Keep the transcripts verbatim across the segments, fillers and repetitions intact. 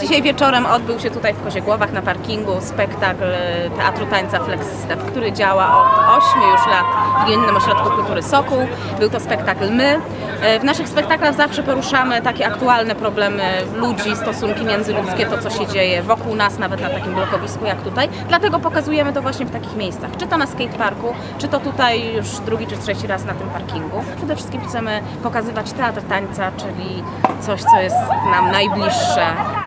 Dzisiaj wieczorem odbył się tutaj w Koziegłowach na parkingu spektakl Teatru Tańca Flex Step, który działa od ośmiu już lat w Gminnym Ośrodku Kultury Sokół. Był to spektakl My. W naszych spektaklach zawsze poruszamy takie aktualne problemy ludzi, stosunki międzyludzkie, to co się dzieje wokół nas, nawet na takim blokowisku jak tutaj. Dlatego pokazujemy to właśnie w takich miejscach. Czy to na skateparku, czy to tutaj już drugi czy trzeci raz na tym parkingu. Przede wszystkim chcemy pokazywać teatr tańca, czyli coś, co jest nam najbliższe.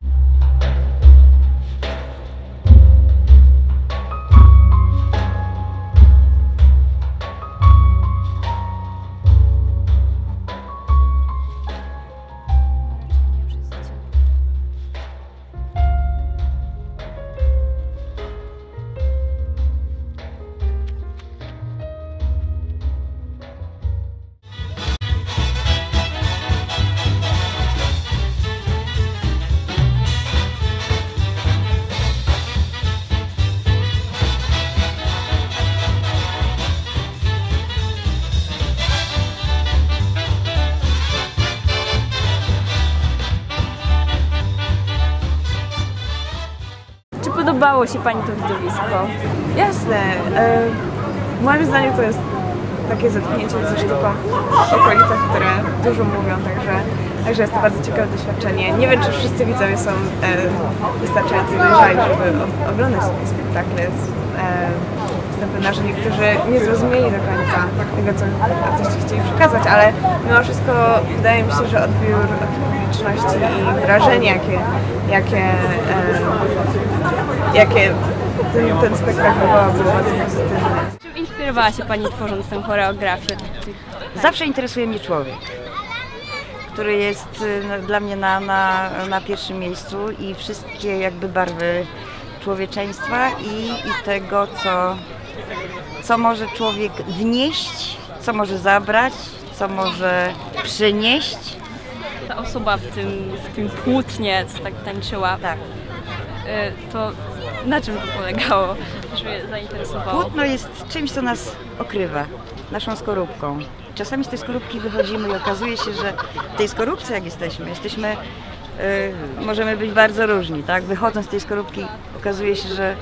Czy podobało się Pani to widowisko? Jasne. E, moim zdaniem to jest takie zetknięcie ze sztuką w okolicach, które dużo mówią, także, także jest to bardzo ciekawe doświadczenie. Nie wiem, czy wszyscy widzowie są e, wystarczająco dojrzali, żeby o, oglądać sobie spektakle. E, Jestem pewna, że niektórzy nie zrozumieli do końca tego, co artyści chcieli przekazać, ale mimo wszystko wydaje mi się, że odbiór od publiczności i wrażenie, jakie, jakie, e, jakie ten, ten spektakl wywołał, było bardzo pozytywne. Czym inspirowała się Pani tworząc tę choreografię? Zawsze interesuje mnie człowiek, który jest dla mnie na, na, na pierwszym miejscu i wszystkie jakby barwy człowieczeństwa i, i tego, co, co może człowiek wnieść, co może zabrać, co może przynieść. Ta osoba w tym, w tym płótnie, co tak tańczyła, Tak. to na czym to polegało? Że mnie zainteresowało. Płótno jest czymś, co nas okrywa, naszą skorupką. Czasami z tej skorupki wychodzimy i okazuje się, że w tej skorupce, jak jesteśmy, jesteśmy Yy, możemy być bardzo różni, tak? Wychodząc z tej skorupki okazuje się, że,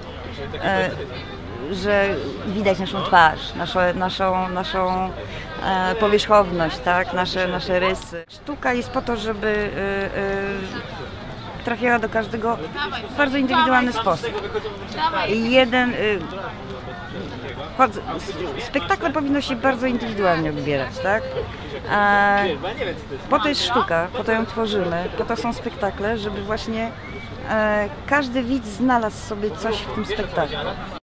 yy, że widać naszą twarz, naszą, naszą, naszą yy, powierzchowność, tak? Nasze, nasze rysy. Sztuka jest po to, żeby yy, yy, trafiała do każdego w bardzo indywidualny sposób. I jeden yy, Spektakle powinno się bardzo indywidualnie odbierać, tak? A po to jest sztuka, po to ją tworzymy, po to są spektakle, żeby właśnie e, każdy widz znalazł sobie coś w tym spektaklu.